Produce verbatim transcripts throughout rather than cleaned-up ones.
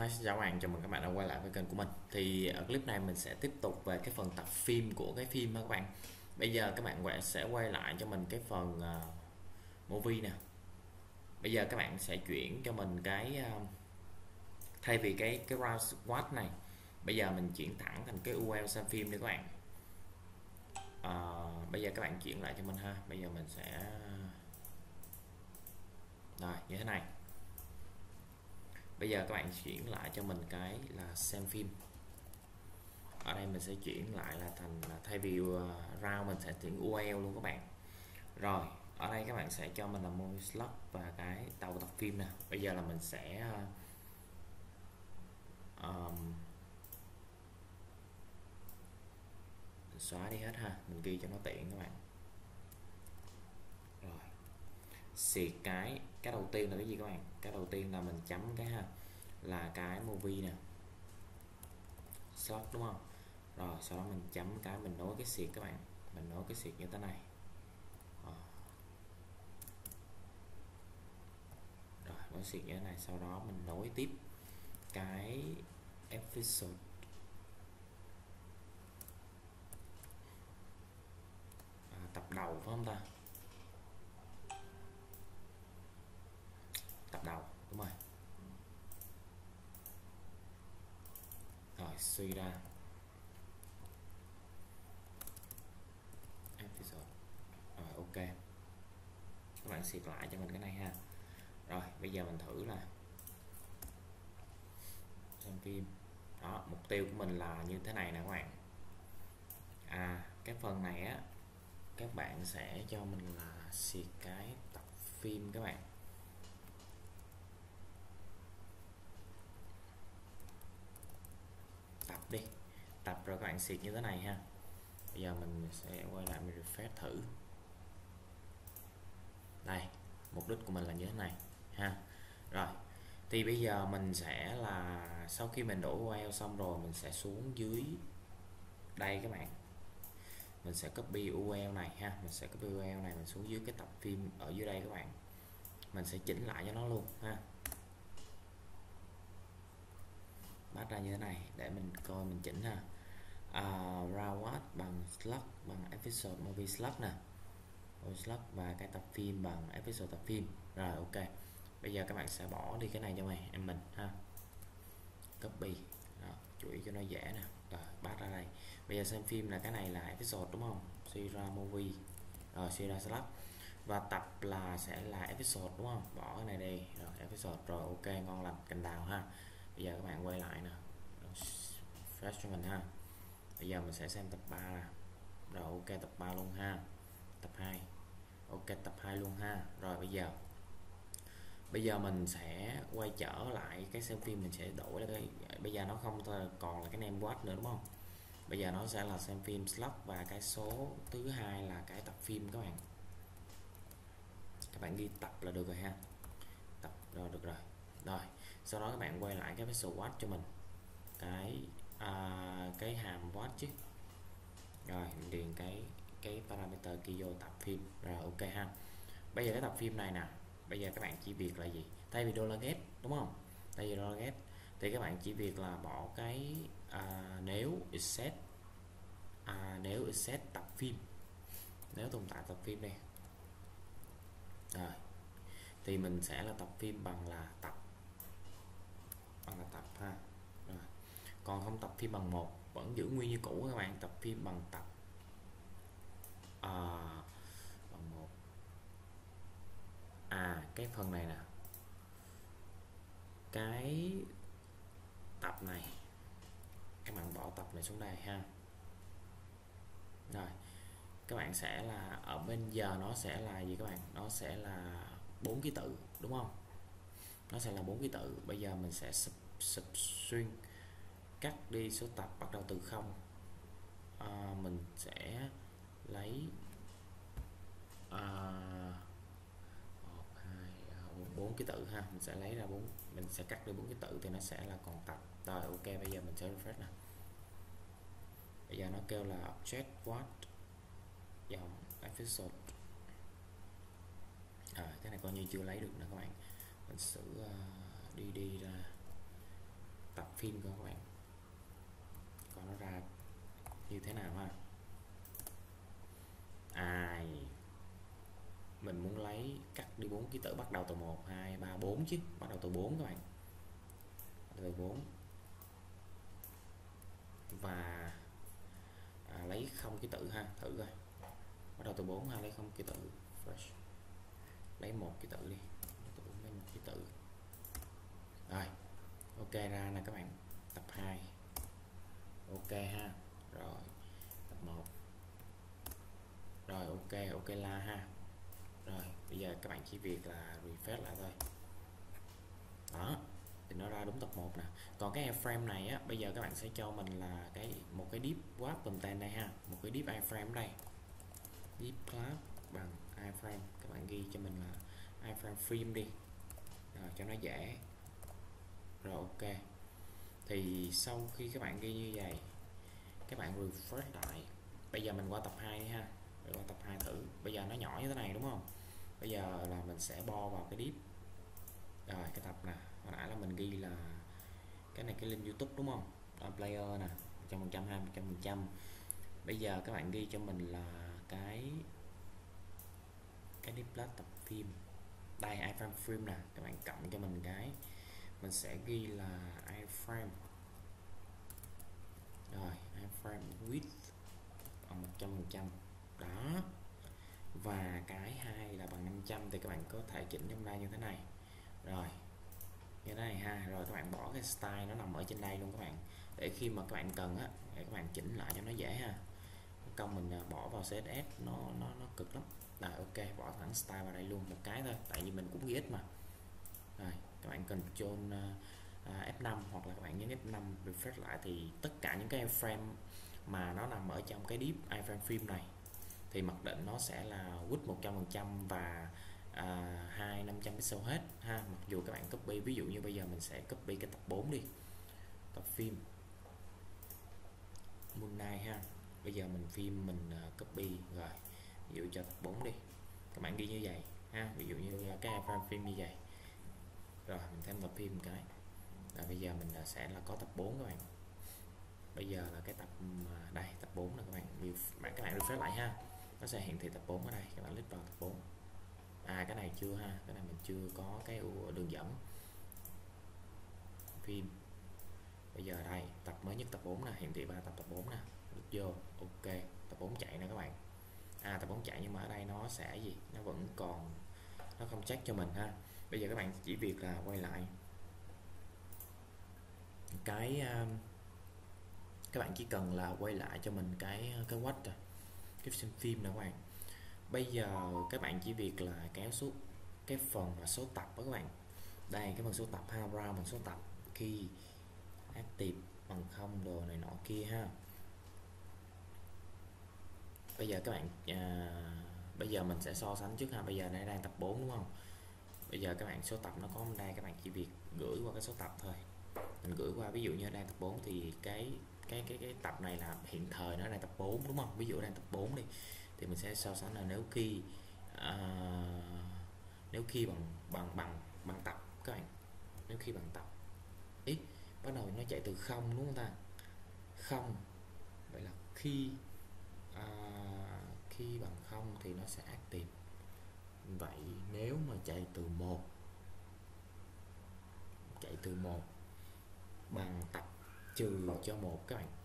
Hi, xin chào các bạn, chào mừng các bạn đã quay lại với kênh của mình. Thì ở clip này mình sẽ tiếp tục về cái phần tập phim của cái phim đó các bạn. Bây giờ các bạn sẽ quay lại cho mình cái phần uh, movie nè. Bây giờ các bạn sẽ chuyển cho mình cái uh, thay vì cái cái round squad này, bây giờ mình chuyển thẳng thành cái u lờ xem phim đi các bạn. Uh, bây giờ các bạn chuyển lại cho mình ha. Bây giờ mình sẽ rồi như thế này. Bây giờ các bạn chuyển lại cho mình cái là xem phim. Ở đây mình sẽ chuyển lại là thành thay vì round mình sẽ chuyển u lờ luôn các bạn. Rồi ở đây các bạn sẽ cho mình là movie slot và cái đầu tập phim nè. Bây giờ là mình sẽ um, xóa đi hết ha, mình ghi cho nó tiện các bạn. Rồi xịt cái cái đầu tiên là cái gì các bạn? Cái đầu tiên là mình chấm cái ha là cái movie nè, slot đúng không? Rồi sau đó mình chấm cái mình nối cái xịt các bạn, mình nối cái xịt như thế này. Rồi nối xịt như thế này, sau đó mình nối tiếp cái episode à, tập đầu phải không ta? Tập đầu đúng rồi. Rồi suy ra episode. Rồi ok, các bạn xịt lại cho mình cái này ha. Rồi bây giờ mình thử là xem phim đó, mục tiêu của mình là như thế này nè các bạn. À cái phần này á các bạn sẽ cho mình là xịt cái tập phim các bạn. Tập đi, tập rồi các bạn xịt như thế này ha. Bây giờ mình sẽ quay lại mình refresh thử. Đây, mục đích của mình là như thế này ha. Rồi thì bây giờ mình sẽ là sau khi mình đổ u lờ xong rồi mình sẽ xuống dưới đây các bạn, mình sẽ copy u lờ này ha, mình sẽ copy u lờ này mình xuống dưới cái tập phim ở dưới đây các bạn, mình sẽ chỉnh lại cho nó luôn ha, bắt ra như thế này để mình coi mình chỉnh ha. Uh, Rawat bằng slot bằng episode movie slot nè, movie slot và cái tập phim bằng episode tập phim. Rồi ok, bây giờ các bạn sẽ bỏ đi cái này cho mày em mình ha, copy đó, chú ý cho nó dễ nè. Rồi bắt ra đây, bây giờ xem phim là cái này là episode đúng không, suy ra movie, rồi suy ra slot và tập là sẽ là episode đúng không, bỏ cái này đi rồi episode. Rồi ok, ngon lành cành đào ha. Bây giờ các bạn quay lại nè, fresh cho mình ha. Bây giờ mình sẽ xem tập ba nè. Rồi ok, tập ba luôn ha, tập hai ok, tập hai luôn ha. Rồi bây giờ bây giờ mình sẽ quay trở lại cái xem phim, mình sẽ đổi cái bây giờ nó không còn là cái name watch nữa đúng không, bây giờ nó sẽ là xem phim slot và cái số thứ hai là cái tập phim các bạn. Các bạn ghi tập là được rồi ha, tập rồi được rồi. Rồi sau đó các bạn quay lại cái visual watch cho mình cái à, cái hàm watch chứ. Rồi mình điền cái cái parameter kia vô tập phim. Rồi ok ha. Bây giờ cái tập phim này nè, bây giờ các bạn chỉ việc là gì, thay vì dollar get đúng không, thay vì dollar get thì các bạn chỉ việc là bỏ cái à, nếu set à, nếu set tập phim, nếu tồn tại tập phim đây. Rồi thì mình sẽ là tập phim bằng là tập bằng là tập ha. Rồi còn không tập phim bằng một vẫn giữ nguyên như cũ các bạn, tập phim bằng tập à, bằng một. À cái phần này nè, cái tập này các bạn bỏ tập này xuống đây ha. Rồi các bạn sẽ là ở bên giờ nó sẽ là gì các bạn, nó sẽ là bốn ký tự đúng không, nó sẽ là bốn ký tự. Bây giờ mình sẽ sub, substring cắt đi số tập bắt đầu từ không, à, mình sẽ lấy bốn ký tự ha, mình sẽ lấy ra bốn, mình sẽ cắt đi bốn ký tự thì nó sẽ là còn tập. Rồi ok, bây giờ mình sẽ refresh nè, bây giờ nó kêu là object what dòng episode. À, cái này coi như chưa lấy được nữa các bạn, mình sử uh, đi đi ra phim cơ các bạn, còn nó ra như thế nào ha. À, mình muốn lấy cắt đi bốn ký tự bắt đầu từ một, hai, ba, bốn chứ, bắt đầu từ bốn các bạn, bắt đầu từ bốn và à, lấy không ký tự ha, thử coi. Bắt đầu từ bốn ha, lấy không ký tự fresh, lấy một ký tự đi, từ bốn lấy một ký tự. Rồi, ok ra nè các bạn, tập hai. Ok ha. Rồi, tập một. Rồi ok, ok la ha. Rồi, bây giờ các bạn chỉ việc là refresh lại thôi. Đó, thì nó ra đúng tập một nè. Còn cái iframe này á, bây giờ các bạn sẽ cho mình là cái một cái deep wrap content đây ha, một cái deep iframe đây. Deep class bằng iframe, các bạn ghi cho mình là iframe frame đi. Rồi cho nó dễ. Rồi ok. Thì sau khi các bạn ghi như vậy, các bạn refresh lại. Bây giờ mình qua tập hai đi ha. Rồi qua tập hai thử. Bây giờ nó nhỏ như thế này đúng không? Bây giờ là mình sẽ bo vào cái deep. Rồi cái tập nè, hồi nãy là mình ghi là cái này cái link YouTube đúng không? Đó, player nè, một trăm phần trăm hay một trăm phần trăm. Bây giờ các bạn ghi cho mình là cái cái deep class tập phim. Đây iframe frame nè, các bạn cộng cho mình cái, mình sẽ ghi là iframe. Rồi iframe width bằng một trăm phần trăm. Đó. Và cái hai là bằng năm trăm, thì các bạn có thể chỉnh trong đây như thế này. Rồi như thế này ha. Rồi các bạn bỏ cái style nó nằm ở trên đây luôn các bạn, để khi mà các bạn cần á, để các bạn chỉnh lại cho nó dễ ha. Công mình bỏ vào xê ét ét nó nó nó cực lắm. Rồi ok, bỏ thẳng style vào đây luôn một cái thôi, tại vì mình cũng ghi ít mà. Rồi các bạn cần Ctrl uh, ép năm hoặc là các bạn nhấn ép năm refresh lại, thì tất cả những cái iframe mà nó nằm ở trong cái deep iframe phim này thì mặc định nó sẽ là width một trăm phần trăm và à, hai năm trăm pixel hết ha. Mặc dù các bạn copy, ví dụ như bây giờ mình sẽ copy cái tập bốn đi, tập phim Moon Knight ha. Bây giờ mình phim mình uh, copy rồi, ví dụ cho tập bốn đi, các bạn ghi như vậy ha, ví dụ như cái iframe phim như vậy. Rồi mình thêm tập phim cái, và bây giờ mình sẽ là có tập bốn các bạn. Bây giờ là cái tập đây, tập bốn là các bạn bạn các bạn refresh lại ha, nó sẽ hiển thị tập bốn ở đây, các bạn click vào tập bốn. À cái này chưa ha, cái này mình chưa có cái đường dẫn phim. Bây giờ đây tập mới nhất tập bốn nè, hiển thị ba tập tập bốn nè, click vô ok, tập bốn chạy nè các bạn. À tập bốn chạy nhưng mà ở đây nó sẽ gì, nó vẫn còn, nó không check cho mình ha. Bây giờ các bạn chỉ việc là quay lại cái uh, các bạn chỉ cần là quay lại cho mình cái cái watch rồi, cái xem phim nè các bạn. Bây giờ các bạn chỉ việc là kéo xuống cái phần là số tập đó các bạn. Đây cái phần số tập ha, round bằng số tập, khi active bằng không đồ này nọ kia ha. Bây giờ các bạn à, bây giờ mình sẽ so sánh trước ha. Bây giờ đây đang tập bốn đúng không? Bây giờ các bạn số tập nó có ở đây, các bạn chỉ việc gửi qua cái số tập thôi. Mình gửi qua, ví dụ như đang tập bốn thì cái cái cái cái tập này là hiện thời nó đang tập bốn đúng không? Ví dụ đang tập bốn đi, thì mình sẽ so sánh là nếu khi à, nếu khi bằng bằng bằng bằng tập các bạn, nếu khi bằng tập ít bắt đầu nó chạy từ không đúng không ta? Không, vậy là khi à, khi bằng không thì nó sẽ active. Vậy nếu mà chạy từ một, chạy từ một bằng tập trừ cho một các bạn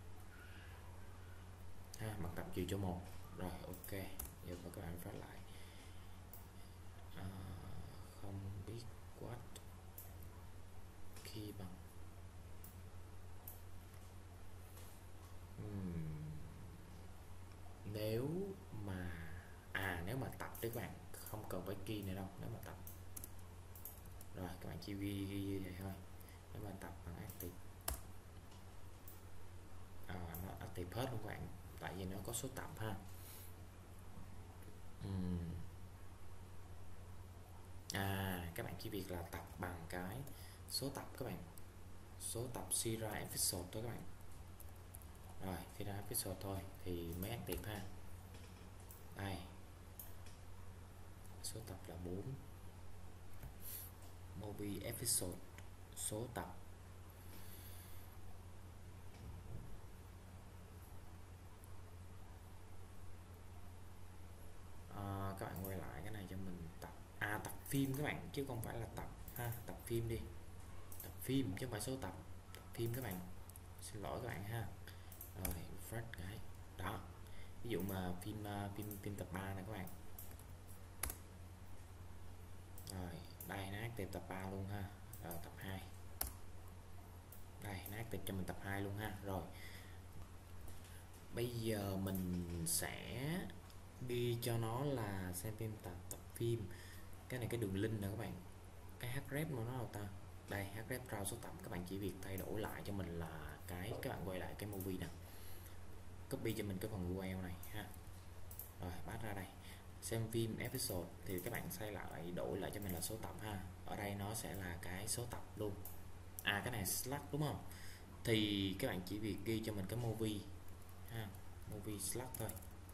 ha, bằng tập trừ cho một. Rồi ok, giờ các bạn phát lại à, không biết what khi bằng uhm. Nếu mà à nếu mà tập đấy các bạn, không cần phải key này đâu, nếu mà tập rồi các bạn chỉ ghi ghi như vậy thôi. Nếu mà tập bằng active à, nó active hết luôn các bạn, tại vì nó có số tập ha. uhm. À các bạn chỉ việc là tập bằng cái số tập các bạn, số tập Sierra episode thôi các bạn. Rồi Sierra episode thôi thì mới active ha. Đây số tập là bốn, movie episode số tập phim các bạn, chứ không phải là tập ha. Tập phim đi, tập phim chứ không phải số tập. Tập phim các bạn, xin lỗi các bạn ha. Rồi refresh cái đó, ví dụ mà phim uh, phim phim tập ba này các bạn. Rồi đây nó active tập ba luôn ha. Rồi tập hai, đây nó active cho mình tập hai luôn ha. Rồi bây giờ mình sẽ đi cho nó là xem phim tập tập phim. Cái này cái đường link nè các bạn, cái href của nó là ta, đây href browse số tập. Các bạn chỉ việc thay đổi lại cho mình là cái, các bạn quay lại cái movie nè, copy cho mình cái phần u rờ lờ này ha. Rồi bắt ra đây, xem phim episode thì các bạn xây lại, đổi lại cho mình là số tập ha. Ở đây nó sẽ là cái số tập luôn. À cái này slash đúng không, thì các bạn chỉ việc ghi cho mình cái movie ha, movie slash thôi.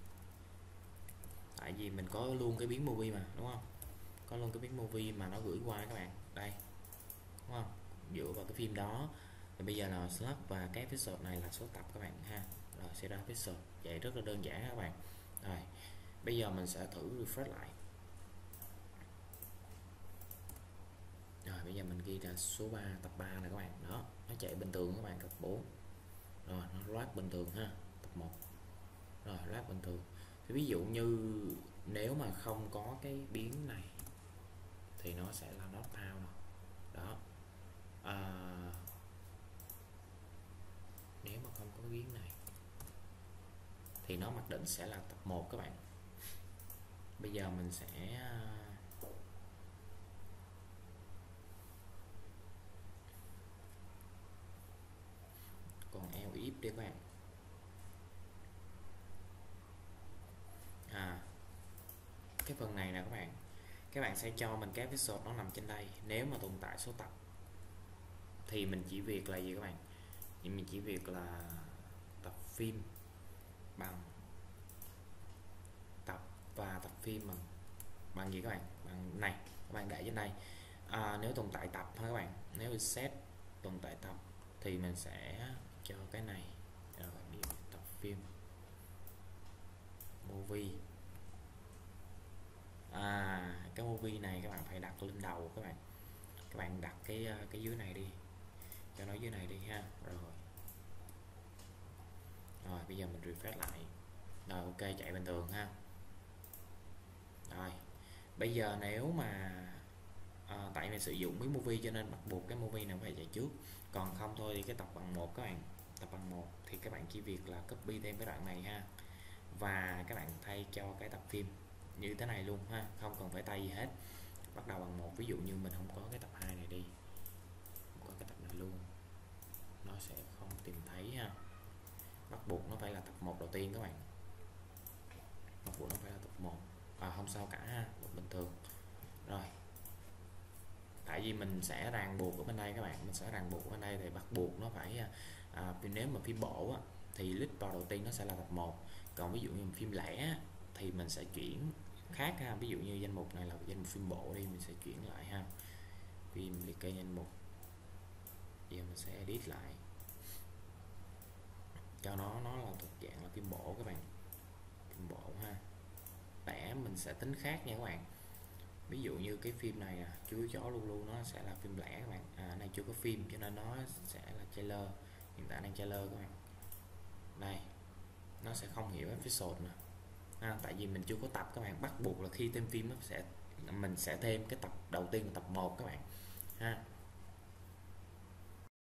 Tại vì mình có luôn cái biến movie mà đúng không, có luôn cái biến movie mà nó gửi qua các bạn đây đúng không, dựa vào cái phim đó. Thì bây giờ là slot và cái episode này là số tập các bạn ha. Rồi sẽ ra episode, vậy rất là đơn giản các bạn. Rồi bây giờ mình sẽ thử refresh lại. Rồi bây giờ mình ghi là số ba tập ba này các bạn, đó nó chạy bình thường các bạn, tập bốn. Rồi nó load bình thường ha, tập một. Rồi load bình thường. Thì ví dụ như nếu mà không có cái biến này thì nó sẽ là not found đó. À, nếu mà không có cái biến này thì nó mặc định sẽ là tập một các bạn. Bây giờ mình sẽ còn eo if đi các bạn. À cái phần này nè các bạn, các bạn sẽ cho mình cái episode nó nằm trên đây. Nếu mà tồn tại số tập thì mình chỉ việc là gì các bạn, thì mình chỉ việc là tập phim bằng tập và tập phim bằng bằng gì các bạn, bằng này các bạn để trên đây. À, nếu tồn tại tập ha các bạn, nếu set tồn tại tập thì mình sẽ cho cái này rồi tập phim movie. À cái movie này các bạn phải đặt lên đầu các bạn, các bạn đặt cái cái dưới này đi, cho nó dưới này đi ha. Rồi rồi bây giờ mình refresh lại. Rồi ok, chạy bình thường ha. Rồi bây giờ nếu mà à, tại mình sử dụng cái movie cho nên bắt buộc cái movie này phải chạy trước, còn không thôi thì cái tập bằng một các bạn, tập bằng một thì các bạn chỉ việc là copy thêm cái đoạn này ha, và các bạn thay cho cái tập phim như thế này luôn ha, không cần phải tay gì hết, bắt đầu bằng một. Ví dụ như mình không có cái tập hai này đi, không có cái tập này luôn, nó sẽ không tìm thấy ha, bắt buộc nó phải là tập một đầu tiên các bạn, bắt buộc nó phải là tập một. À, không sao cả ha, bình thường. Rồi tại vì mình sẽ ràng buộc ở bên đây các bạn, mình sẽ ràng buộc ở bên đây thì bắt buộc nó phải à, nếu mà phim bộ á, thì list vào đầu tiên nó sẽ là tập một, còn ví dụ như phim lẻ thì mình sẽ chuyển khác ha. Ví dụ như danh mục này là danh mục phim bộ đi, mình sẽ chuyển lại ha, phim liệt kê danh mục, giờ mình sẽ edit lại cho nó nó là thuộc dạng là phim bộ các bạn, phim bộ ha. Lẻ mình sẽ tính khác nha các bạn. Ví dụ như cái phim này à, chú chó luôn luôn nó sẽ là phim lẻ các bạn. À, này chưa có phim cho nên nó sẽ là trailer, hiện tại đang trailer các bạn. Đây nó sẽ không hiểu episode nữa à, tại vì mình chưa có tập các bạn, bắt buộc là khi thêm phim nó sẽ mình sẽ thêm cái tập đầu tiên là tập một các bạn ha.